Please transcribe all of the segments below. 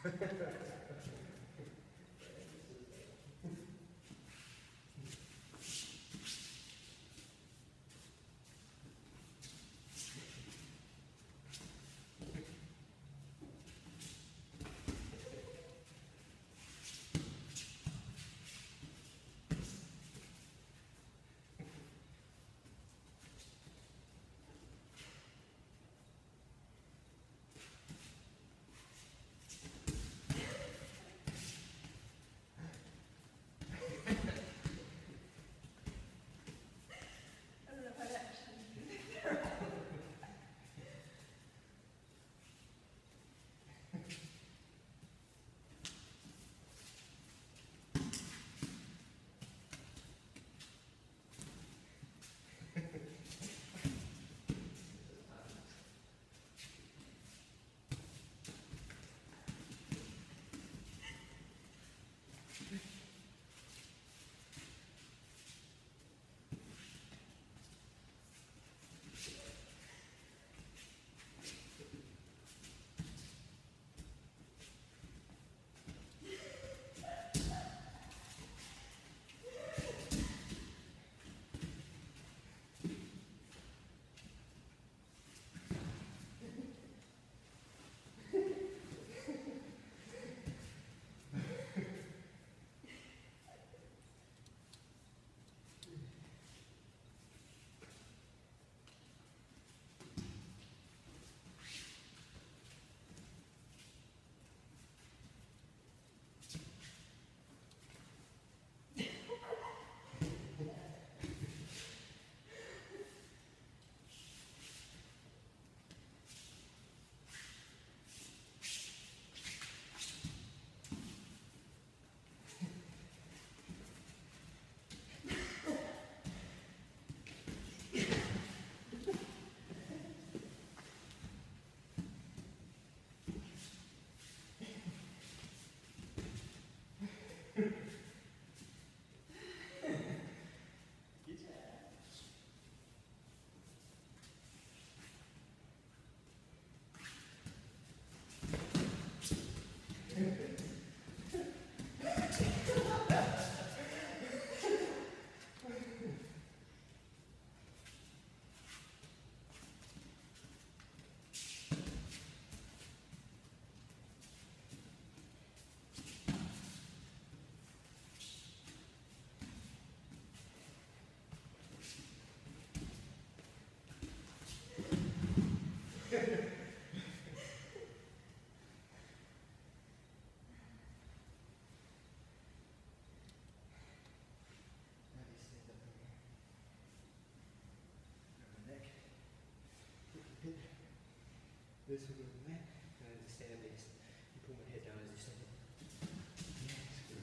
This will go in there, and then just stand this. You pull my head down as you stand it. Yes, good.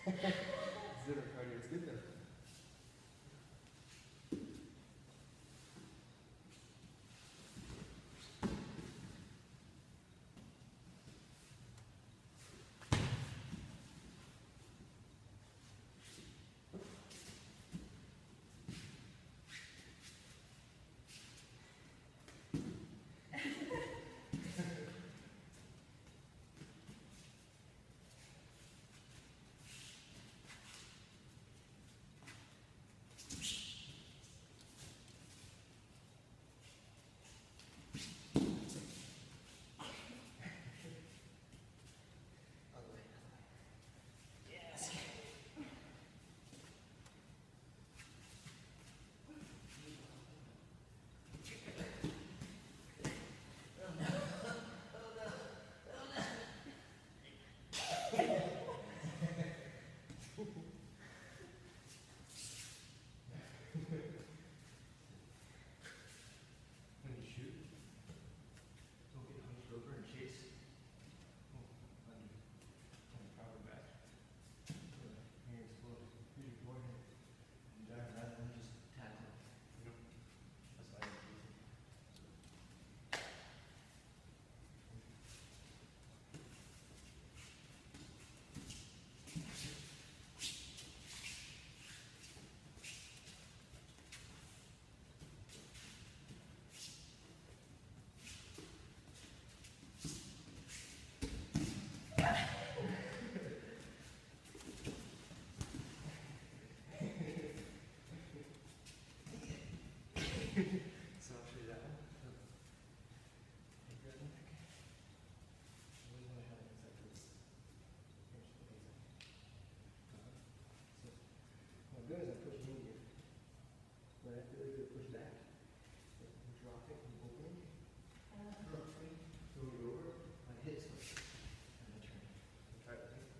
Zero cardio. It's good though. When you shoot, don't get hunched over and chase. Under. And power back. Here explode. Use your forehead. And drive rather than just tackle. You know? That's why I like using. So I'll show you that one. Take that one. I always want to have it inside this. Here's the things. So what I'm doing is I'm pushing in here. When I feel like you push back, you drop it and open it. Drop it, throw it over, my hips first, and then turn it. Try it with me.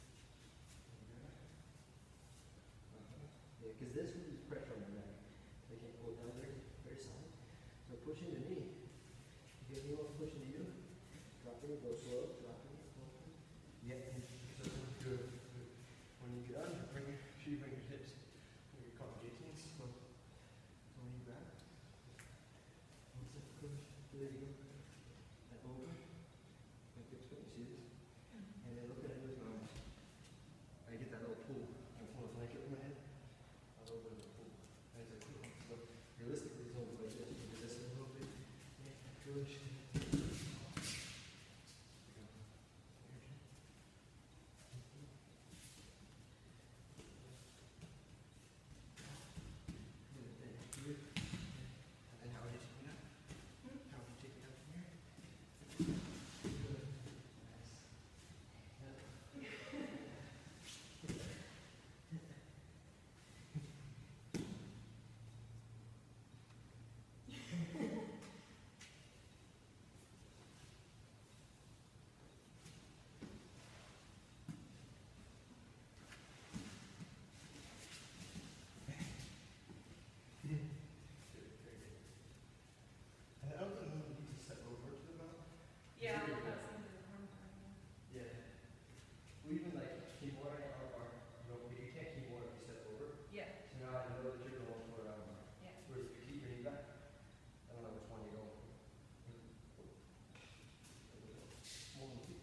Yeah, because this one is pressure on the neck. I can't pull it down very, very solid. So push into me. If you want to push into you, drop it, go slow, drop it, open. Yeah, so good. When you get under, bring your hips. You're called Jason's. So when you grab, one step push, there you go. And over. Like this, you see this? And then look at it with my arms. I get that little pull. I pull a blanket over my head. A little bit of a pull. And it's a quick one. So realistically, it's only like this. You can do this a little bit. Yeah, push. And how would you take me up? How would you take me up from here? Good. Nice. Yep. Very good. And I don't think you need to step over to the mountain. Yeah, Very I'll good. have some of the arm time. Yeah. Well, even like keyboard or you know, if you can't keyboard, you step over. Yeah, So now I know that you're going for yeah. where you keep your knee back. I don't know which one you go. One more.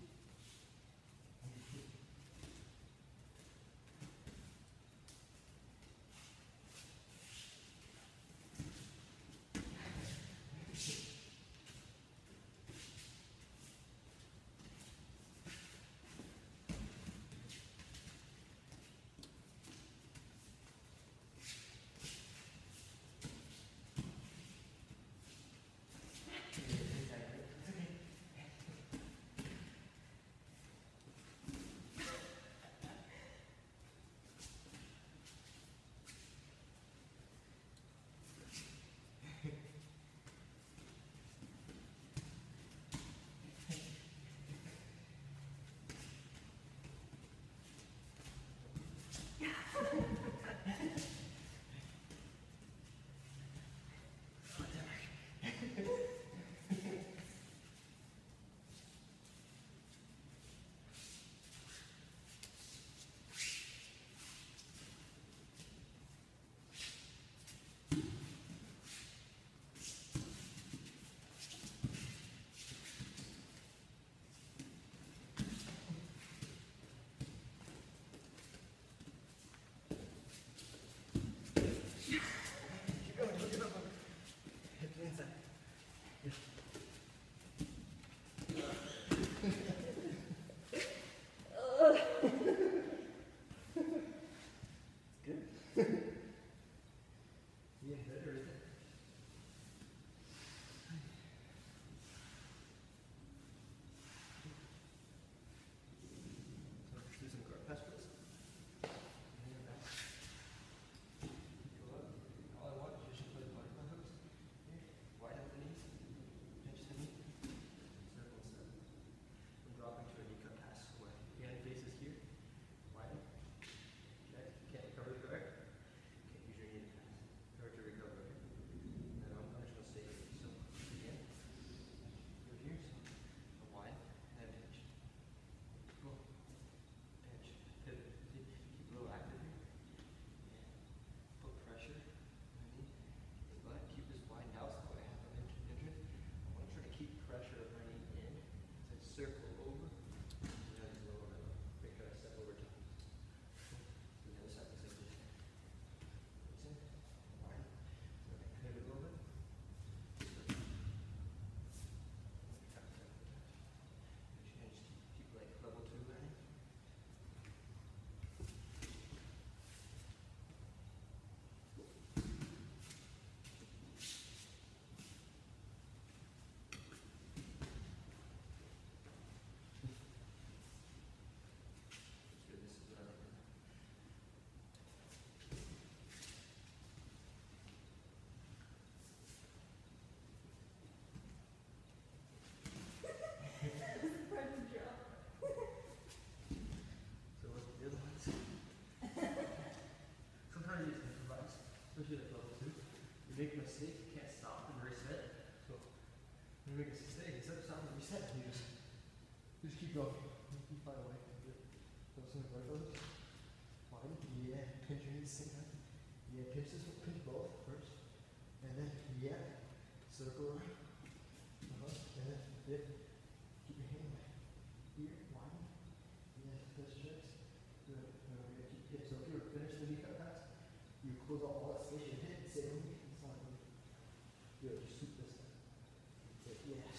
make us stay. Instead of stopping to reset, you just keep going. You keep far away. Those in the verticals. One. Yeah. Pinch your knees, same time. Yeah. Pinch this one. Pinch both first. And then, yeah. Circle around. And then dip. Keep your hand here. Widen. Yeah. Push chest. Good. Yeah, keep hip. So if you were finished the knee cut pass, you close out all that space. Your hip. Sit on me. It's not good. Good. Just sweep this time. Yes.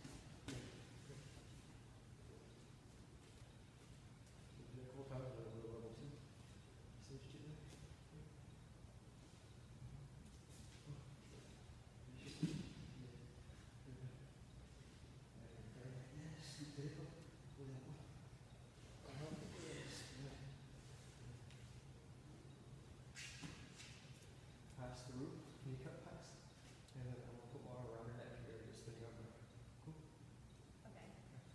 A couple times on a level 2. See what you do? Yes, scoop the hip up. Pull that one. Yes. Pass through, knee cut pass. And then I'm going to put more around her neck here, just spinning up. Cool. Okay.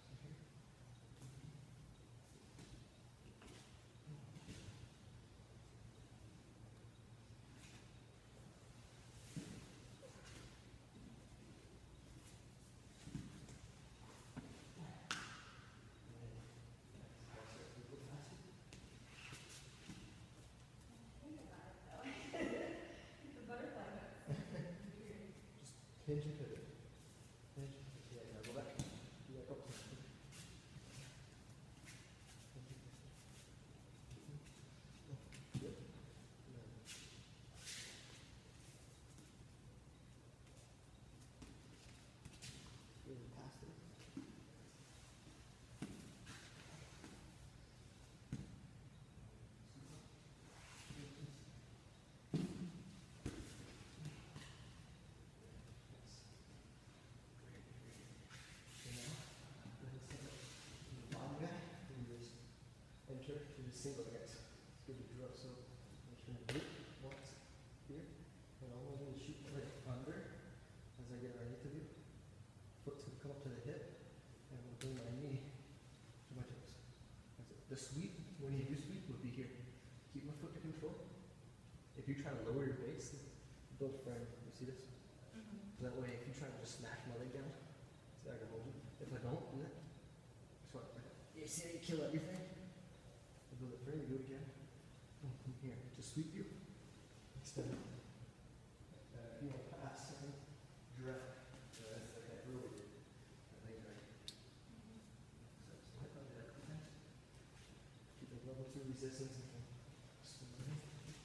Think about it though. The butterfly notes. Weird. Hinge and pivot. Hinge. Yeah, now go back. Do that a couple times. Yep. Really past it. Enter to the single guys. It's good to draw. So I'm just gonna loop once here. And all I'm gonna shoot right under as I get underneath of you. Foot's gonna come up to the hip and I'm gonna bring my knee to my toes. That's it. The sweep, when you do sweep, would be here. Keep my foot to control. If you try to lower your base, build firm. You see this? So that way, if you try to just smash my leg down, see how I can hold you. If I don't do that, so you see how you kill everything? You build it firm, you do it again. Here, just sweep you. Extend. If you want to pass, drag. That's like that earlier. I think right. So just let go of that quick. Keep the level 2 resistance and smooth.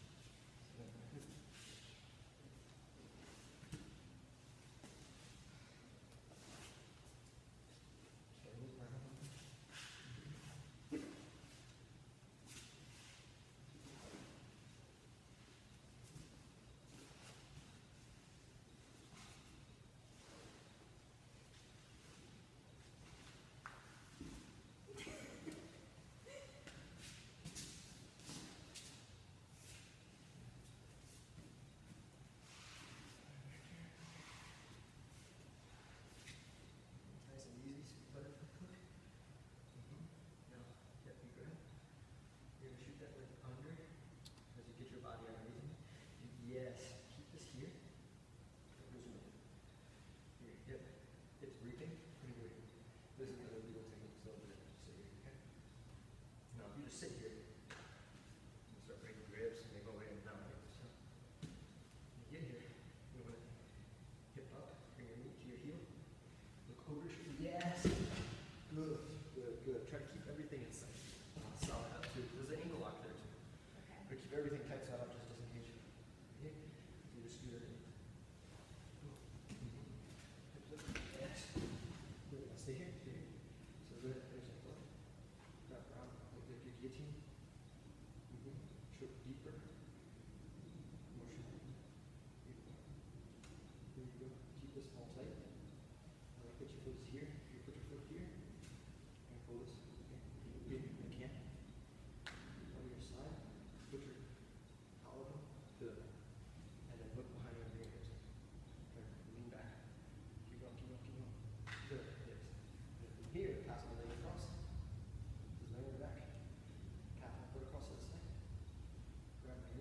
Nice and easy, sweet butterfly hook. Now, yep, you grab. You're gonna shoot that leg under as you get your body underneath me. Yes, keep this here. Here, yep. It's reaping. Pretty good. This is another legal technique, so I'm gonna sit here, okay? Now, if you just sit here, you start breaking your ribs and they go way and down here. So, you get here, you want to hip up, bring your knee to your heel. Look over your shoulder. Yes. Good. Good. Good. Try to keep everything inside. Solid up too. There's an ankle lock there too. Okay. But keep everything tight so up just in case you hit. You just do it. Yes. Good. Now stay here. Stay here. So good. There's a foot. Wrap around like the guillotine. Choke deeper. Motion. Beautiful. Here you go. Keep this all tight. Now put your foot here. You put your foot here. And pull this. Okay. Again. On your side. Put your collarbone to the back. And then look behind your fingers. Okay. Lean back. Keep going, keep going, keep going. Good. Yes. And from here, pass my leg across. Just lay your back. Calf, put across to the side. Grab my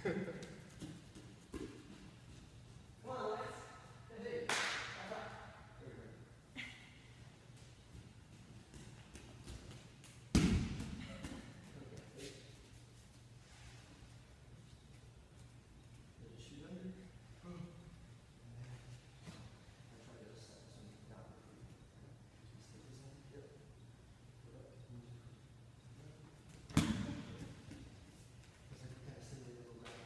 Come on, Lance. Hey. High five. Okay, wait. Did you shoot under? I tried to set this one down for you. Just stick this in. Yep. Put up. It's like a kind of silly little ground.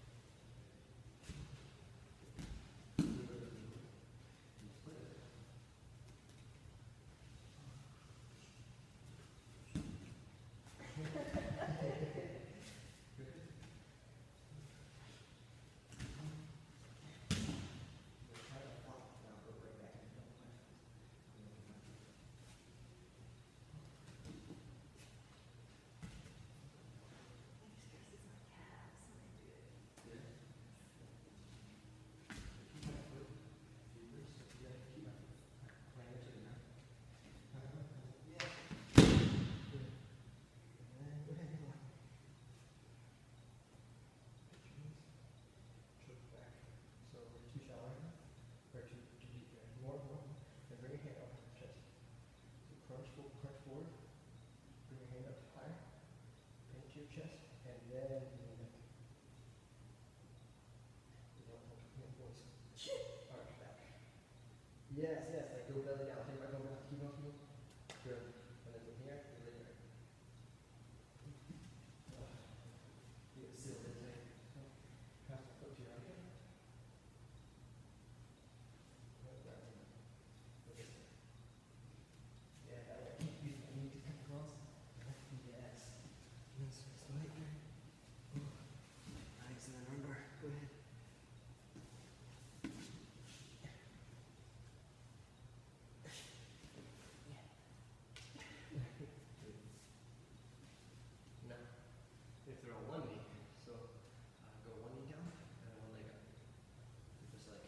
So two shallow or two deep there. More, and bring your hand up to the chest. So crunch forward, bring your hand up higher, pinch to your chest, and then lean it. You don't hold your voice. Arch back. Yes, like go belly down. Take my go down. Keep going. Good. And then from here, you lay there. You can seal this thing. Pass the foot to your right hand. Yeah, that way. Keep using the knee to come across. Yes. Nice right there. Nice, and then remember, go ahead. Now, if they're on one knee, so go one knee down and one leg up. Just like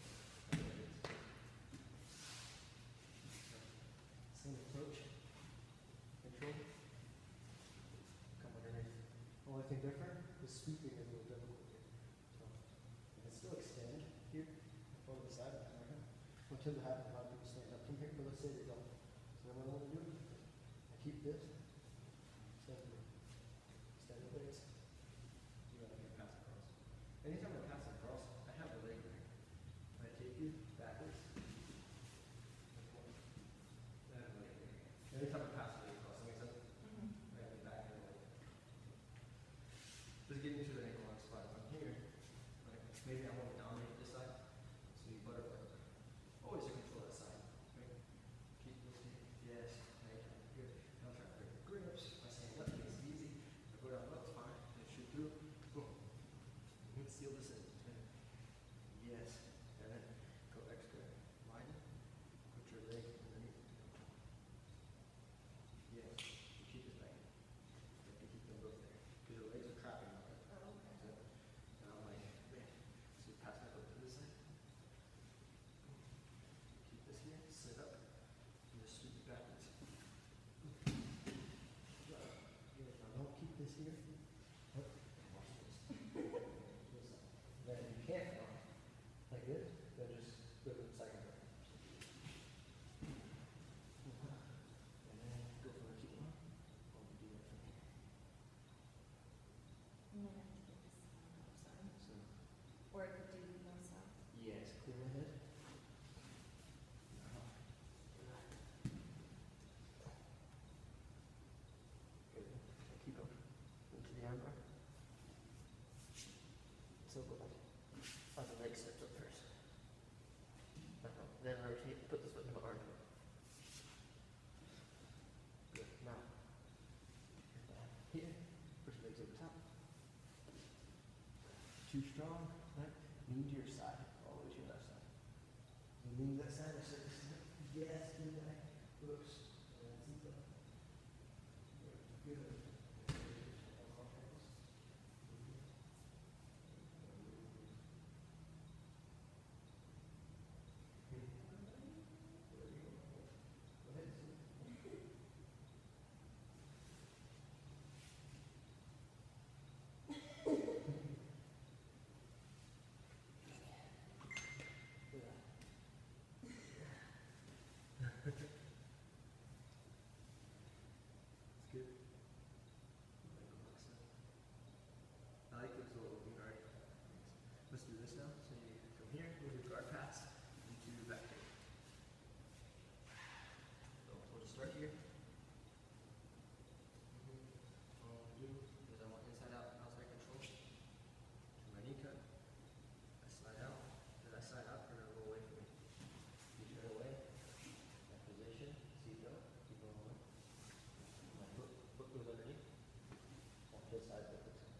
same approach. Control. Come underneath. Only thing different is sweeping is a little difficult here. So you can still extend here in front of the side of the hammer. What tends to happen, a lot of people stand up from here, but let's say they don't. So then what I'm going to do, I keep this, stand through. Extend the legs. You want to get pass across. Anytime I pass across, I have the leg there. I take you backwards. I have the leg there. Anytime I pass the leg across, that makes sense? I have the back and the leg. Just getting to the ankle lock spot. If I'm here, like maybe I want to dominate this side, so you butterfly. Always you control that side, right? Keep this here. Yes, right. Good. Now try to break the grips. If I stand up, it's easy. If I go down left, fine. Then shoot through. Boom. Seal this in. Yes. And then go extra widen. Put your leg underneath. Yes. Keep this back. You have to keep them both there. Because your legs are trapping on it. Oh, okay. And I'm like, man. So you pass back up to this side. Keep this here, sit up, and just sweep it backwards. Good. Now don't keep this here. Watch this. Then if you can't like this, then just go to the second one. And then go for the keep one. Or we do that from here. And then I have to get this on the So or I could do no stuff. yes, clear my head. Good. Keep up. Into the arm bar. So go back. The leg steps up first. Then rotate. Put this foot in the arm. Good. Now. Here. Push your legs over top. Too strong. Right? Knee to your side. All the way to your left side. You lean to that side or sit this side. Yes, do that. Whoops. And that's it. Good. Let's do this now. So you from here, move your guard pass into back here. So we'll just start here. All I do is I want inside out, outside control. To my knee cut. I slide out. As I slide out, you're gonna roll away from me. You turn away. That position. Seat belt. Keep going away. My foot goes underneath. On this side, but this side.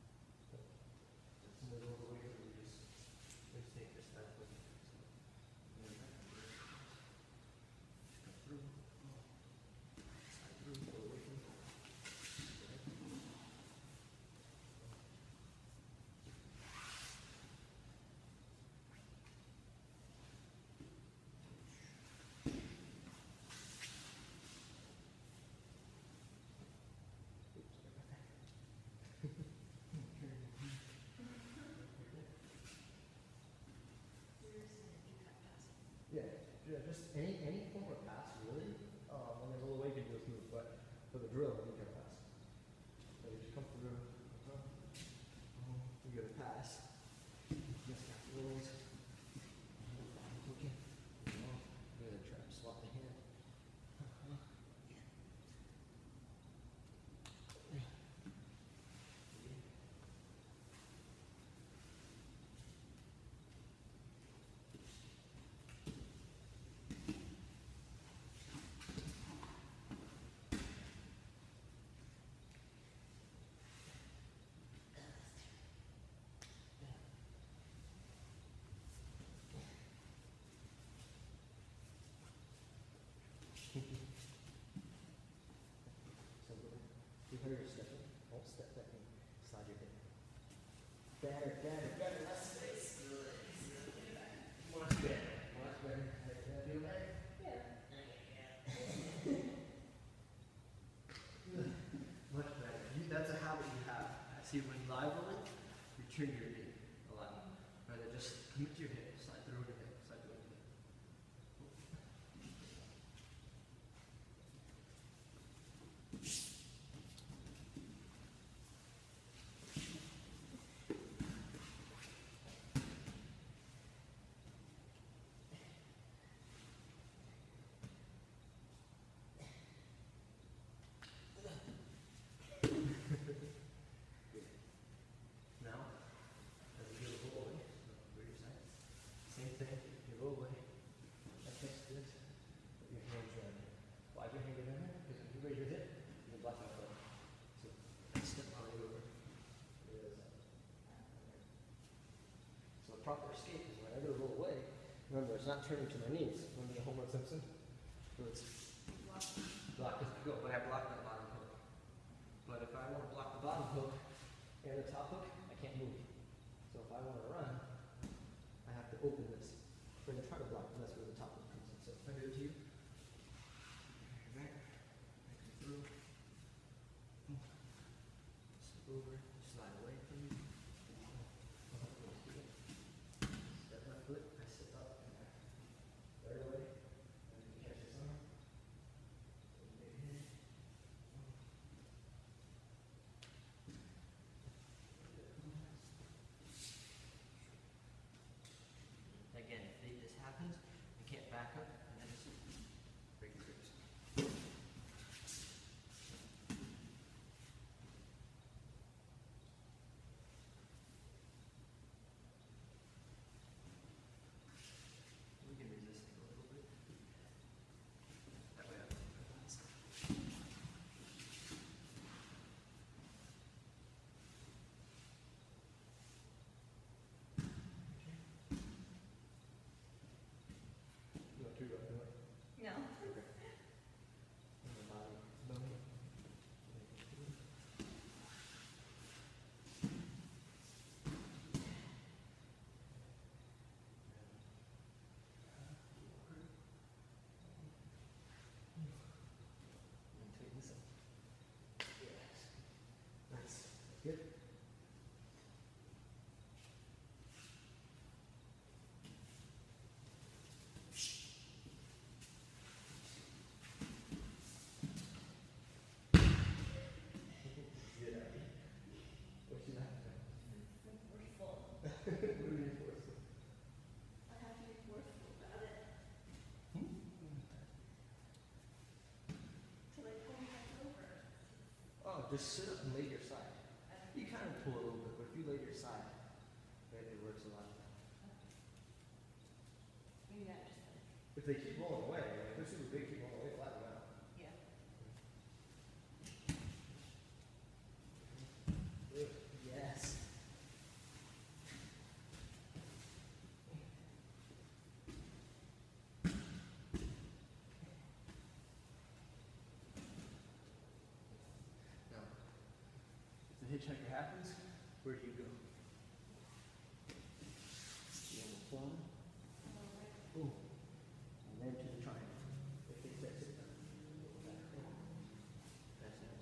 It's middle of the way, so we just take this side foot. So, and then back. Just come through. Slide through, go away from me. Yeah, just any form of pass really. When they roll away, you can just move, but for the drill, you can pass. So you just come through. You get a pass. Just got rolls. Okay. Good trap. Swap the hand. So you heard your stepping. Don't step back and slide your hip. Better, better, better. Less space. Much better. Much better. Feel better? Much better. That's a habit you have. I see when live rolling, you turn your knee a lot. Rather just commit to your hip. Slide through your hip. Slide through your hip. Now, as you do a roll away, so your side. Same thing, you roll away. That takes this. Put your hands around here. Why'd your hand get in there? Because if you raise your hip, you can block my foot. So, step on it over. So a proper escape is when I go to roll away, remember it's not turning to my knees. Remember the Homer Simpson? So it's block as I go, but I block that bottom hook. But if I want to block the bottom hook and the top hook, I can't move. So if I want to run, I have to open this. We're going to try to block, and that's where the top hook comes in. So if I do it to you, back, I come through, slip over, slide away from you. Step my foot, I sit up, and I right away, and you catch this arm. Again, if this happens, you can't back up and then just break the ribs. We can resist it a little bit. That way I don't think that's You want to go do it? No. Okay. And the body, belly. And tighten this up. Yes. Nice. Good. Good idea. What's your last We're full. just sit up and lay your side. You kind of pull a little bit, but if you lay your side, it works a lot. Maybe that just like, If they keep rolling away, like if they're super big, keep rolling away, flatten them out. yeah. Good. Yes. Now, if the hitchhiker happens, where do you go? You on the floor, boom, and then to the triangle. If they set it down. That's it.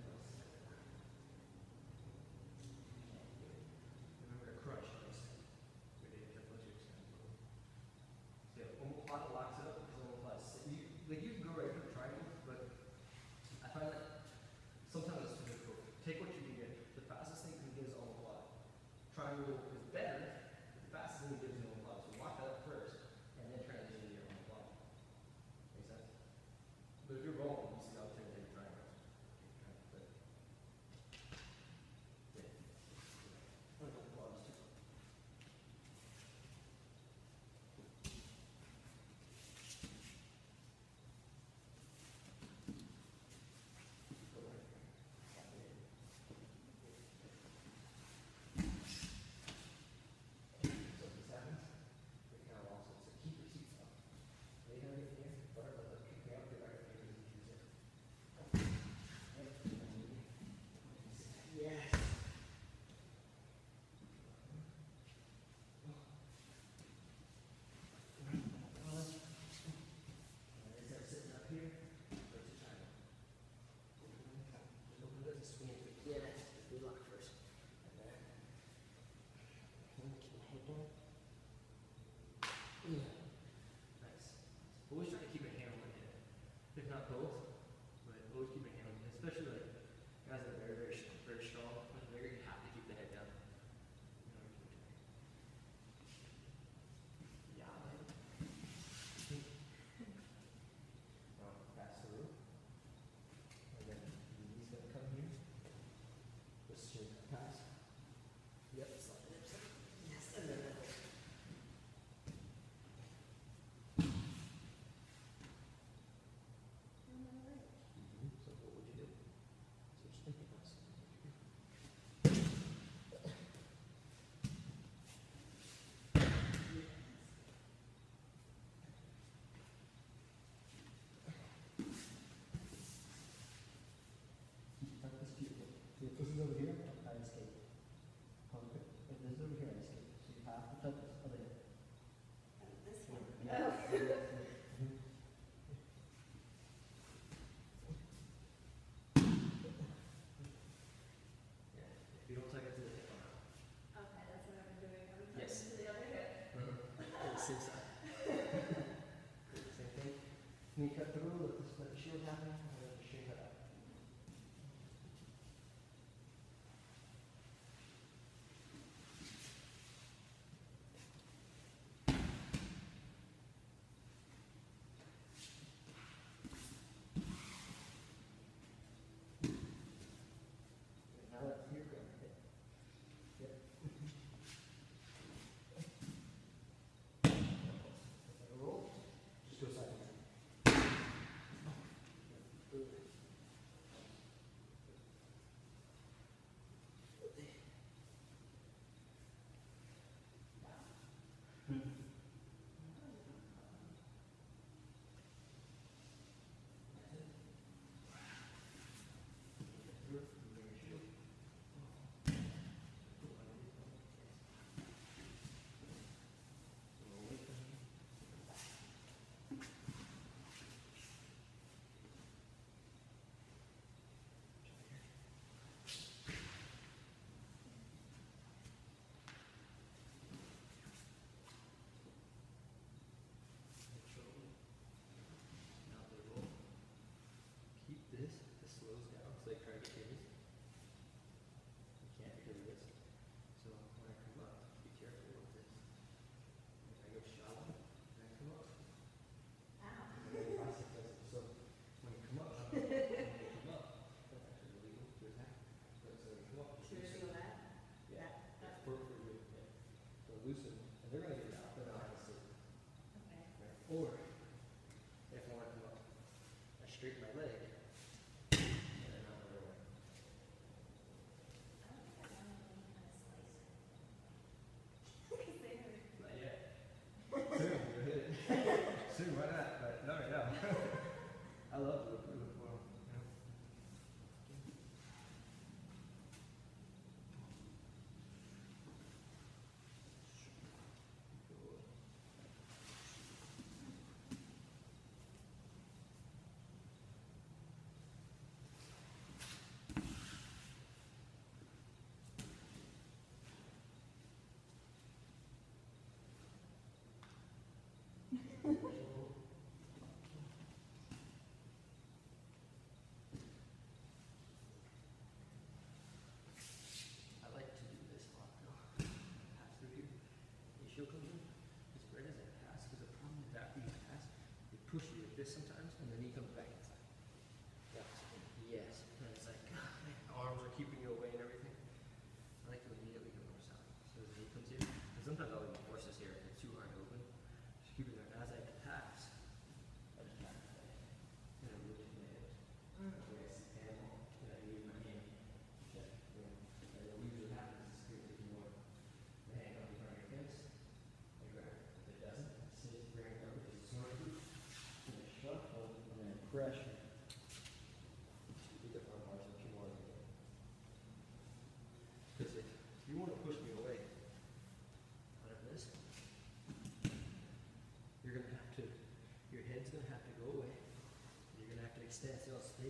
Remember to crush next time. Really careful as you extend. So omoplata locks it up because omoplata you can go right for the triangle, but I find that sometimes it's too difficult. Take what you can get. The fastest thing you can get is omoplata. Triangle is better, but the fastest thing you get is omoplata. So lock that up first, and then transition to your omoplata. Make sense? But if you're rolling, you see how it's turning into triangles. But, yeah. Omoplata's too. So if this happens, we kind of lost it. So keep your seats up. Lay down in here, butter, let them kick me out, get back up here, because you can Yes. And they start sitting up here, right to China. Just open it, just swing it. Yeah, just be locked first. And then, keep my head down. Yeah. Nice. Always try to keep a hand on my head. If not both, but always keep a hand on my head. Especially like guys that are very strong. Very have to keep the head down. Yeah, man. Now pass through. And then he's gonna come here. Just straight pass. Yep, slide it up. Yes, and then So what would you do? So just think about it. Tuck this to your foot. So if this is over here, I escape. Pump it. If this is over here, I escape. So you have to tuck this other hip. This one. Yeah. Yeah. If you don't tuck it to the hip, I'm out. Okay, that's what I've been doing. I'm Yes. to the other hip. Same side. Same thing. Knee cut through, let the shield happen, and then the shin cut out. Now that's your grip.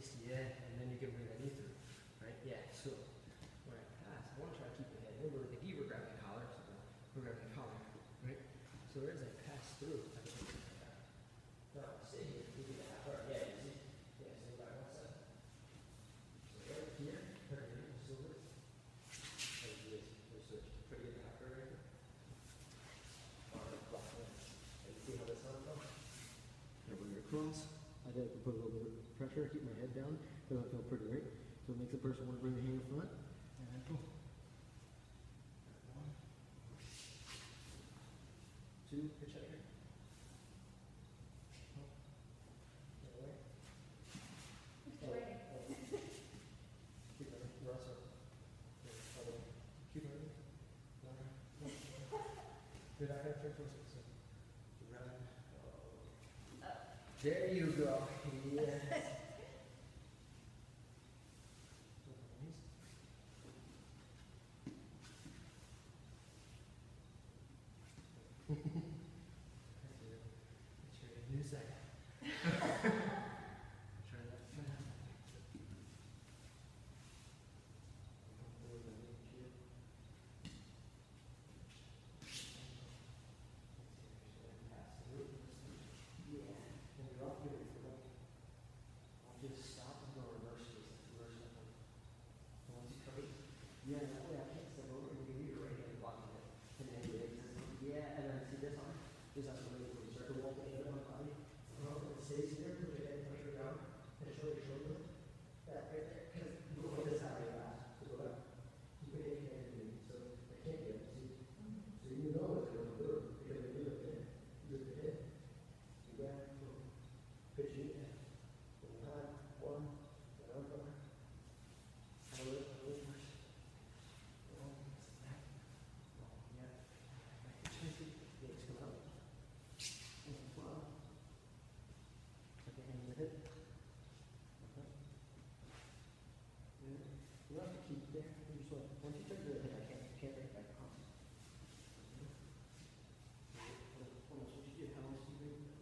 space, yeah, and then you can bring that knee through, right? Yeah, so when I pass, I want to try to keep the head. Remember, the gi, we're grabbing the collar, so we're grabbing the collar, right? So as I pass through, I can take it back. No, stay here, we do the half guard, yeah, you see? Yeah, stay by one side. So right here, turn it in, silver. Like this, we'll switch. Try to get the half guard right here. Alright, block one. And see how this one comes? I bring it across. I did put a little bit of pressure, keep my head down. Doesn't feel pretty, right? So it makes the person want to bring the hand in front. And go. One. Two, pitch out here. Oh. Get away. It's raining. Keep running. You're also. Yeah, other way. Keep running. Run. Did I have turn towards it? So run. Oh. There you go. Yes. New side. Try that. Yeah. And you're off here for like, I'll just stop and go reverse this, reverse that one. And once you cover it, yeah, that way I can't step over and give you your right hand blocking it. And then you exit. Yeah, and then see this arm? This has to really when you start to walk the hand on my body. It stays here, put your head, push your down, and show your shoulder. That right there. Because you go like this out really fast. So go back. Keep your head in me. So I can't get it. See? So you know it's going to go because when you lift it, you lift the head. You grab, boom. Pitch it in. Boom, high. One. Down, down. Have a lift, push. Boom. Back. Boom. Yeah. Back to 20. Legs come out. And flow. Okay, and with it. Okay. Yeah. You don't have to keep there. You just want, once you turn to the head, can't bring it back across. Almost what you do, how else do you bring it?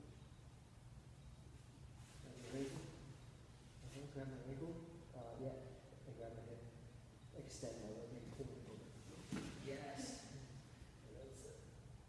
Grab my ankle. Grab my ankle. Yeah. And grab my head. Extend my leg, make it pull it over. Yes. And that's it.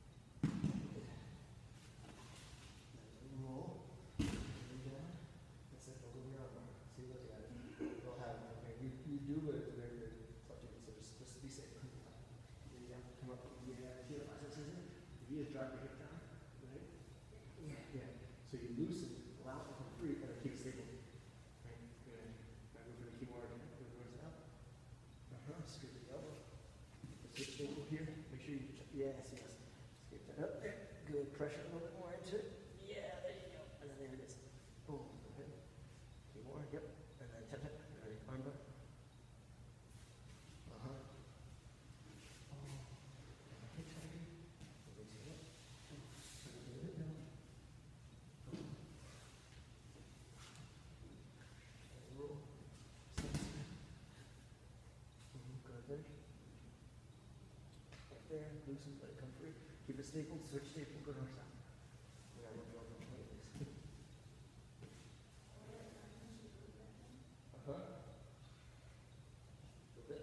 Roll. Down. That's it. Over your arm. See, look at it. They'll have it. Okay. You do it. Very good. So just be safe. Then you have to come up. You have to feel the biceps in. You just drop your hip down. Right? Yeah. Yeah. So you loosen, allow it to come free, and then keep it stable. Right? Good. Now go for the keyboard again. Go towards it out. Scoop the elbow. Switch stable here. Make sure you. Yes. Scoop that up. There. Good. Pressure a little bit more into it. Yeah, there you go. And then there it is. Boom. Go ahead. Keep more. Yep. And then tap tap. Ready. Arm bar. Oh. Hip tighter. Release it up. Turn it a little bit down. Boom. And roll. Step, step. Go there. Right there. Loosen. Let it come free. Keep it stapled. Switch staple. Go north side. We gotta look over like this. A bit.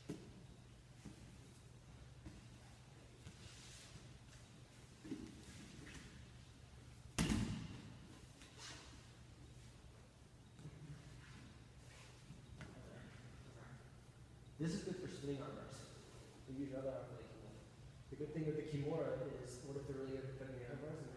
This is good for spinning arm bars. We use your other arm for the kimura. The good thing with the kimura is, what if they're really good at cutting the arm bars? And